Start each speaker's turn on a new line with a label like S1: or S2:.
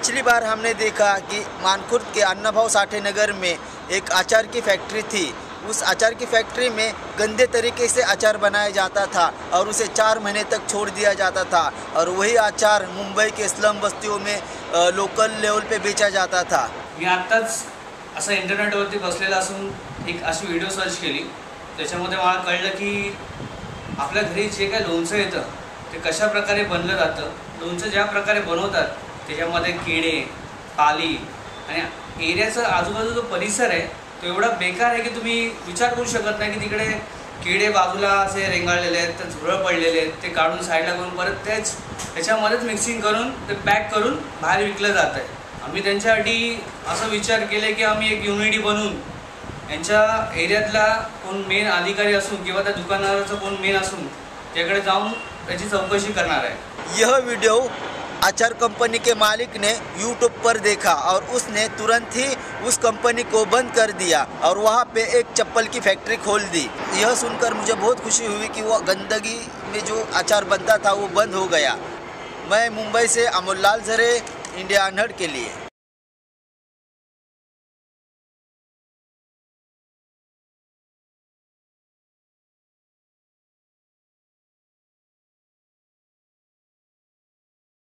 S1: पिछली बार हमने देखा कि मानखुर्द के अन्नाभाऊ साठे नगर में एक अचार की फैक्ट्री थी। उस अचार की फैक्ट्री में गंदे तरीके से अचार बनाया जाता था और उसे 4 महीने तक छोड़ दिया जाता था और वही अचार मुंबई के स्लम बस्तियों में लोकल लेवल पे बेचा जाता था।
S2: मी आत्ताच असं इंटरनेटवरती बसलेला असून एक अशी व्हिडिओ सर्च केली, त्याच्यामध्ये मला कळलं की आपल्या घरी जे काय लोणचं येतं ते कशा प्रकारे बनलं जातं, लोणचं ज्या प्रकारे बनवतात त्याच्यामध्ये किडे, पाली आणि एरियाचा आजूबाजूचा जो परिसर आहे तो एवढा बेकार आहे की तुम्ही विचार करू शकत नाही की तिकडे किडे बाजूला असे रेंगाळलेले आहेत, तर झुरळ पडलेले आहेत, ते काढून साईडला करून परत त्याच्यामध्येच मिक्सिंग करून ते पॅक करून बाहेर विकलं जात आहे। आम्ही त्यांच्यासाठी असं विचार केले की आम्ही एक युनिटी बनवून यांच्या एरियातला कोण मेन अधिकारी असून किंवा त्या दुकानाचा कोण मेन असून त्याकडे जाऊन त्याची चौकशी करणार आहे।
S1: यह वीडियो अचार कंपनी के मालिक ने यूट्यूब पर देखा और उसने तुरंत ही उस कंपनी को बंद कर दिया और वहाँ पे एक चप्पल की फैक्ट्री खोल दी। यह सुनकर मुझे बहुत खुशी हुई कि वो गंदगी में जो अचार बनता था वो बंद हो गया। मैं मुंबई से अमोल लाल झरे, इंडिया अनहर्ड के लिए।